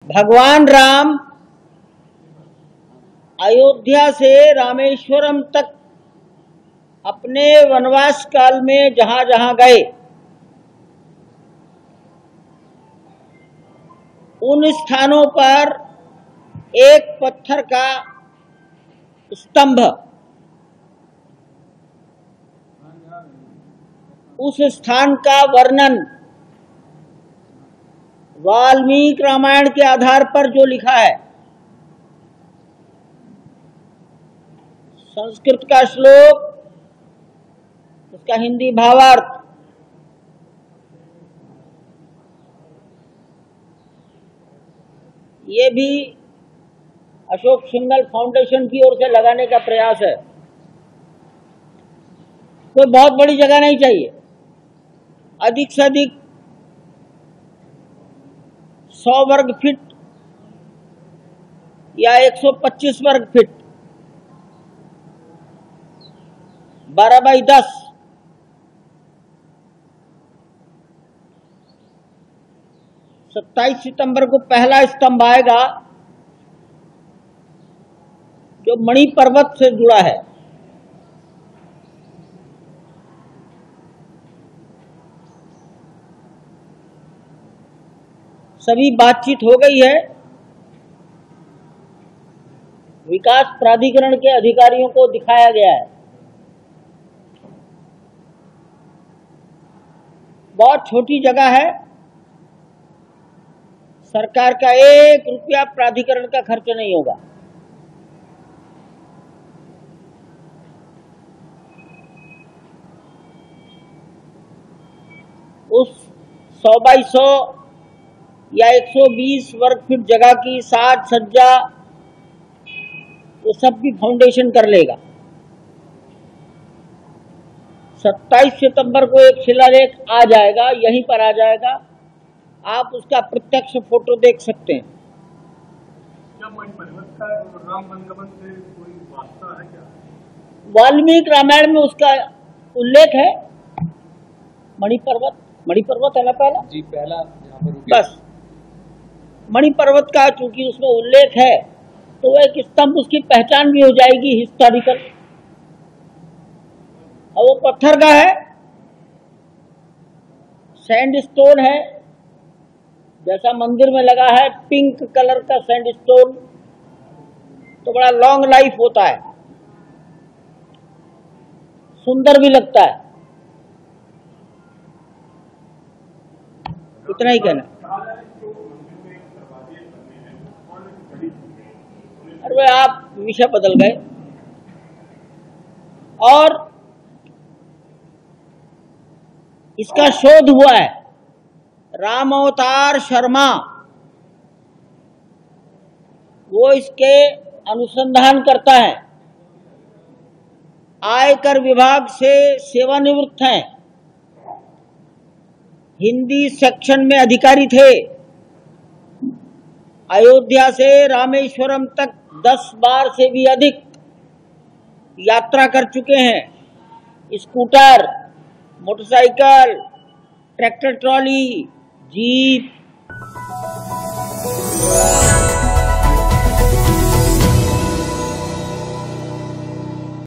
भगवान राम अयोध्या से रामेश्वरम तक अपने वनवास काल में जहां जहां गए, उन स्थानों पर एक पत्थर का स्तंभ उस स्थान का वर्णन वाल्मीकि रामायण के आधार पर जो लिखा है, संस्कृत का श्लोक, उसका हिंदी भावार्थ, ये भी अशोक सिंघल फाउंडेशन की ओर से लगाने का प्रयास है। कोई बहुत बड़ी जगह नहीं चाहिए, अधिक से अधिक 100 वर्ग फीट या 125 वर्ग फीट, 12 बाई 10, सत्ताईस सितंबर को पहला स्तंभ आएगा जो मणि पर्वत से जुड़ा है। सभी बातचीत हो गई है, विकास प्राधिकरण के अधिकारियों को दिखाया गया है। बहुत छोटी जगह है, सरकार का 1 रुपया प्राधिकरण का खर्च नहीं होगा। उस 100 बाई 100 या 120 वर्ग फीट जगह की साज सज्जा वो सब भी फाउंडेशन कर लेगा। 27 सितंबर को एक शिलालेख आ जाएगा, यहीं पर आ जाएगा, आप उसका प्रत्यक्ष फोटो देख सकते हैं। क्या मणि पर्वत का राम वनगमन से कोई वास्ता है क्या? वाल्मीकि रामायण में उसका उल्लेख है। मणि पर्वत है ना पहला जी, पहला जहाँ पर बस मणि पर्वत का चूंकि उसमें उल्लेख है तो एक स्तंभ उसकी पहचान भी हो जाएगी हिस्टोरिकल। और वो पत्थर का है, सैंडस्टोन है, जैसा मंदिर में लगा है पिंक कलर का सैंडस्टोन, तो बड़ा लॉन्ग लाइफ होता है, सुंदर भी लगता है। इतना ही कहना। अरे आप विषय बदल गए। और इसका शोध हुआ है, राम अवतार शर्मा वो इसके अनुसंधान करता है, आयकर विभाग से सेवानिवृत्त हैं, हिंदी सेक्शन में अधिकारी थे, अयोध्या से रामेश्वरम तक 10 बार से भी अधिक यात्रा कर चुके हैं। Scooter, motorcycle, tractor trolley, jeep,